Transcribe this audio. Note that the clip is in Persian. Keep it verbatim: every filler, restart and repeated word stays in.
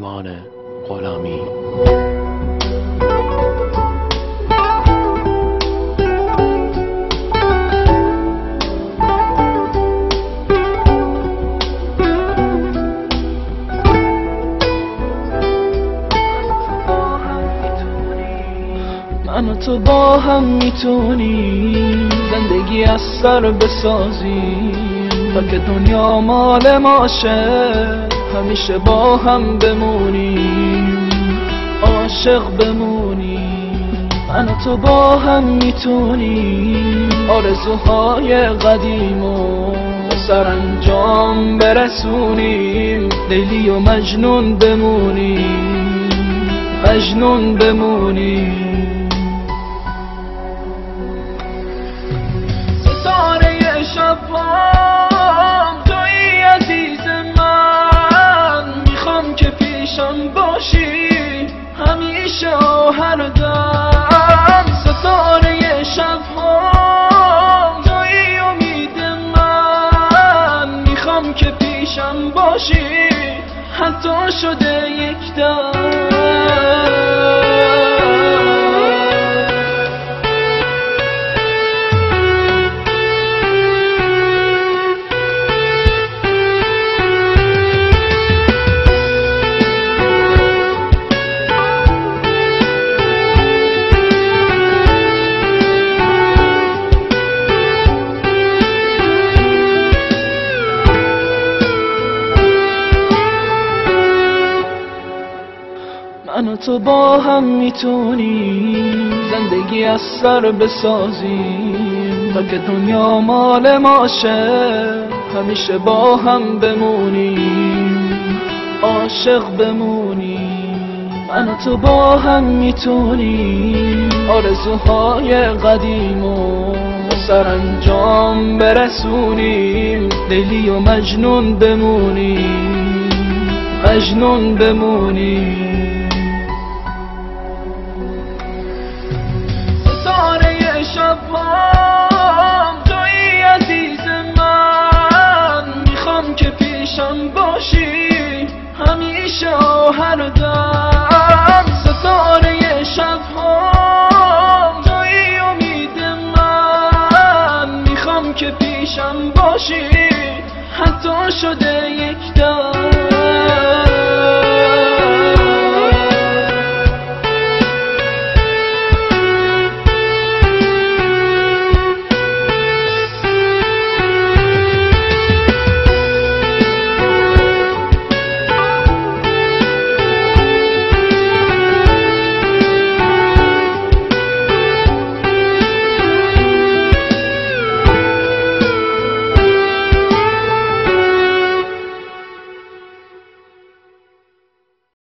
ایمان غلامی. من و تو با هم میتونیم زندگی از سر بسازیم و که دنیا مال ماشه همیشه با هم بمونیم، عاشق بمونیم. من و تو با هم میتونیم آرزوهای قدیمو سرانجام برسونیم، لیلی و مجنون بمونیم، مجنون بمونیم. ستاره شبام توی عزیز من، میخوام که پیشم باشی همیشه و هر دم. ستاره شبام توی امید من، میخوام که پیشم باشی حتی شده یک دم. من و تو با هم میتونیم زندگی از سر بسازیم و که دنیا مال ماشه همیشه با هم بمونیم، عاشق بمونیم. من و تو با هم میتونیم آرزوهای قدیمو سرانجام برسونیم، لیلی و مجنون بمونیم، مجنون بمونیم. ستاره شبام توی عزیز من، میخوام که پیشم باشی همیشه و هر دم. ستاره شبام توی امید من، میخوام که پیشم باشی حتی شده یک